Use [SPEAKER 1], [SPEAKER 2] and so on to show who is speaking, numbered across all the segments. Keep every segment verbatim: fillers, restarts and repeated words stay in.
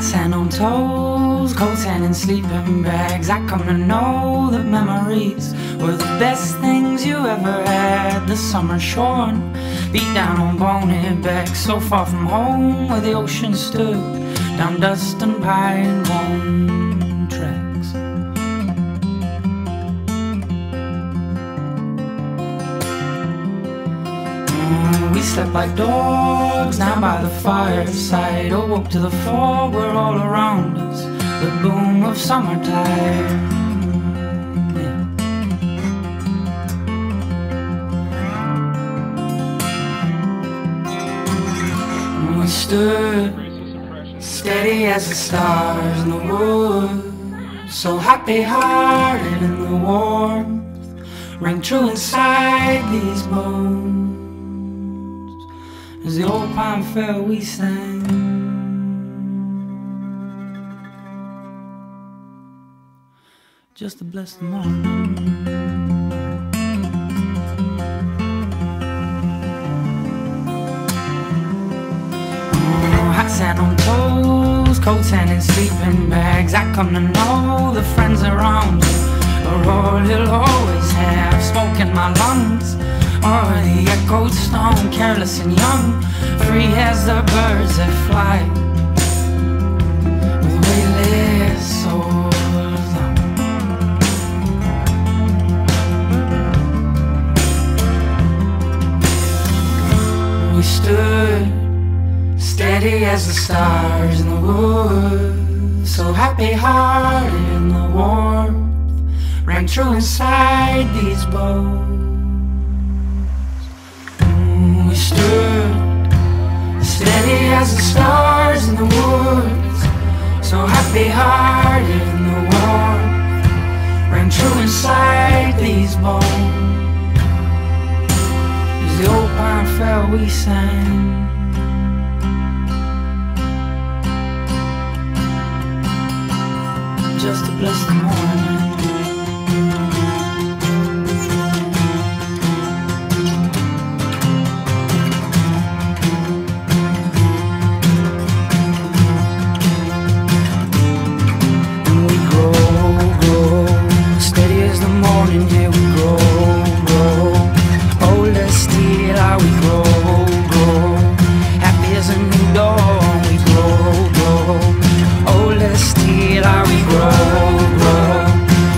[SPEAKER 1] sand on toes, cold sand in sleeping bags. I come to know that memories were the best things you ever had. The summer shorn, beat down on bonehead backs, so far from home where the ocean stood, down dust and pine bone tracks. Oh, we slept like dogs down by the fireside, awoke to the fog were all around us, the boom of summertime. Yeah. We stood steady as the stars in the woods, so happy-hearted in the warmth rang true inside these bones. As the old pine fell, we sang, just to bless the morning. Sand on toes, cold sand in sleeping bags. I come to know the friends around you are all you'll always have. Smoke in my lungs, or the echoed stone, careless and young, free as the birds that fly, with weightless souls on. We stood steady as the stars in the woods, so happy-hearted in the warmth rang true inside these bones. We stood steady as the stars in the woods, so happy-hearted in the warmth rang true inside these bones. As the old pine fell, we sang, just to bless the morning. And we grow, grow, steady as the morning, yeah, we grow, grow. Old as steel, how we grow, grow. Happy as a new dawn, we grow, grow. Old as steel, how we grow, grow.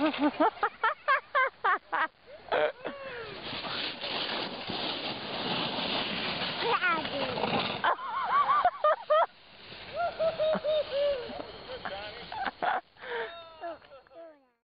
[SPEAKER 2] Woo!